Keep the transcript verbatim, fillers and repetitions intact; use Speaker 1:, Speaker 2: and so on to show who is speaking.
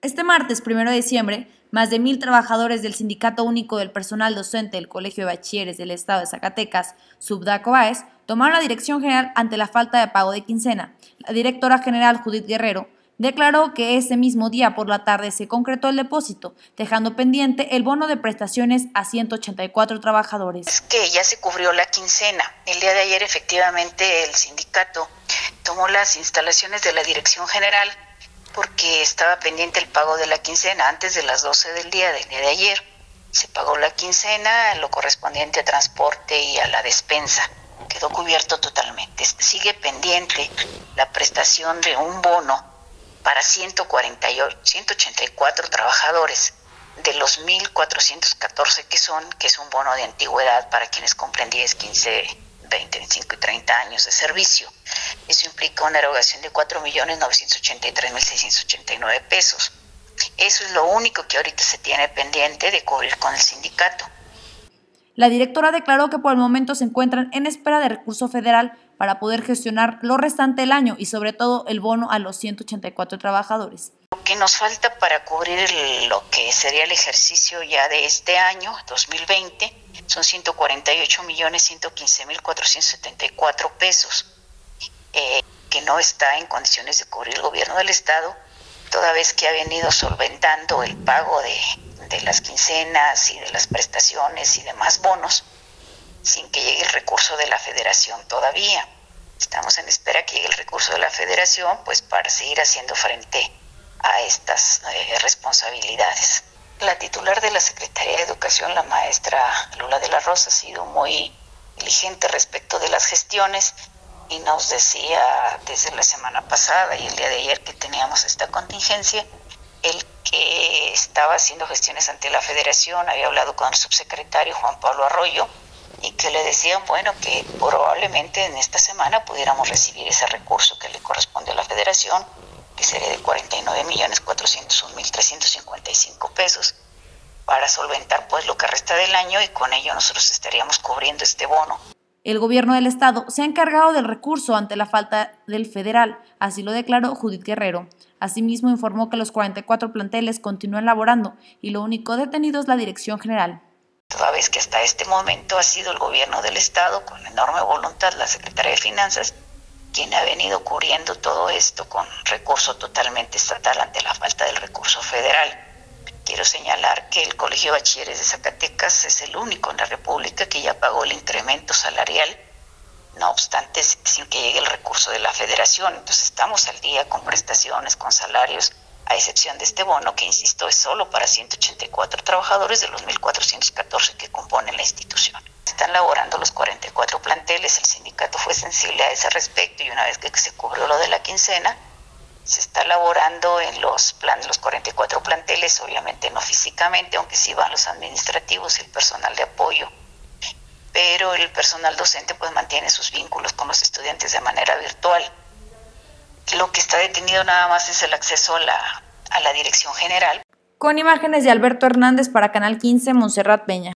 Speaker 1: Este martes, primero de diciembre, más de mil trabajadores del Sindicato Único del Personal Docente del Colegio de Bachilleres del Estado de Zacatecas, SUBDA-COBAES, tomaron la dirección general ante la falta de pago de quincena. La directora general, Judith Guerrero, declaró que ese mismo día por la tarde se concretó el depósito, dejando pendiente el bono de prestaciones a ciento ochenta y cuatro trabajadores.
Speaker 2: Es que ya se cubrió la quincena. El día de ayer, efectivamente, el sindicato tomó las instalaciones de la dirección general porque estaba pendiente el pago de la quincena antes de las doce del día del día de ayer. Se pagó la quincena, lo correspondiente a transporte y a la despensa. Quedó cubierto totalmente. Sigue pendiente la prestación de un bono para ciento cuarenta y ocho, ciento ochenta y cuatro trabajadores de los mil cuatrocientos catorce que son, que es un bono de antigüedad para quienes cumplen diez, quince, veinte, veinticinco y treinta años de servicio. Eso implica una erogación de cuatro millones novecientos ochenta y tres mil seiscientos ochenta y nueve pesos. Eso es lo único que ahorita se tiene pendiente de cubrir con el sindicato.
Speaker 1: La directora declaró que por el momento se encuentran en espera de recurso federal para poder gestionar lo restante del año y sobre todo el bono a los ciento ochenta y cuatro trabajadores.
Speaker 2: Lo que nos falta para cubrir el, lo que sería el ejercicio ya de este año, dos mil veinte, son ciento cuarenta y ocho millones ciento quince mil cuatrocientos setenta y cuatro pesos, eh, que no está en condiciones de cubrir el gobierno del estado, toda vez que ha venido solventando el pago de, de las quincenas y de las prestaciones y demás bonos, sin que llegue el recurso de la federación todavía. Estamos en espera que llegue el recurso de la federación, pues para seguir haciendo frente a estas eh, responsabilidades. La titular de la Secretaría de Educación, la maestra Lula de la Rosa, ha sido muy diligente respecto de las gestiones y nos decía desde la semana pasada y el día de ayer que teníamos esta contingencia, el que estaba haciendo gestiones ante la federación, había hablado con el subsecretario Juan Pablo Arroyo y que le decían, bueno, que probablemente en esta semana pudiéramos recibir ese recurso que le corresponde a la federación, que sería de cuarenta y nueve millones cuatrocientos un mil trescientos cincuenta y cinco pesos, para solventar pues lo que resta del año y con ello nosotros estaríamos cubriendo este bono.
Speaker 1: El gobierno del estado se ha encargado del recurso ante la falta del federal, así lo declaró Judith Guerrero. Asimismo informó que los cuarenta y cuatro planteles continúan laborando y lo único detenido es la dirección general.
Speaker 2: Toda vez que hasta este momento ha sido el gobierno del estado, con enorme voluntad, la Secretaría de Finanzas, quien ha venido cubriendo todo esto con recurso totalmente estatal ante la falta del recurso federal. Quiero señalar que el Colegio de Bachilleres de Zacatecas es el único en la República que ya pagó el incremento salarial, no obstante, sin que llegue el recurso de la federación. Entonces estamos al día con prestaciones, con salarios, a excepción de este bono que, insisto, es solo para ciento ochenta y cuatro trabajadores de los mil cuatrocientos catorce que componen la institución. Están laborando los cuarenta y cuatro planteles, el sindicato fue sensible a ese respecto y una vez que se cubrió lo de la quincena, se está laborando en los, plan, los cuarenta y cuatro planteles, obviamente no físicamente, aunque sí van los administrativos y el personal de apoyo, pero el personal docente pues mantiene sus vínculos con los estudiantes de manera virtual. Lo que está detenido nada más es el acceso a la, a la dirección general.
Speaker 1: Con imágenes de Alberto Hernández para Canal quince, Montserrat Peña.